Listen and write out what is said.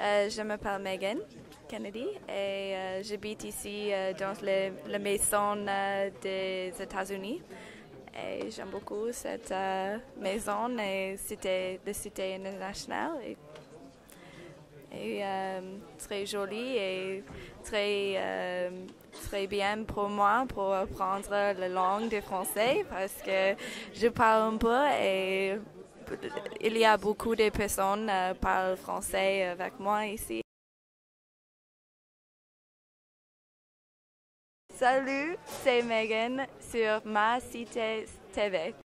Je m'appelle Megan Kennedy et j'habite ici dans la maison des États-Unis. Et j'aime beaucoup cette maison et la cité internationale. Et très jolie et très bien pour moi pour apprendre la langue du français parce que je parle un peu et il y a beaucoup de personnes qui parlent français avec moi ici. Salut, c'est Megan sur Ma Cité TV.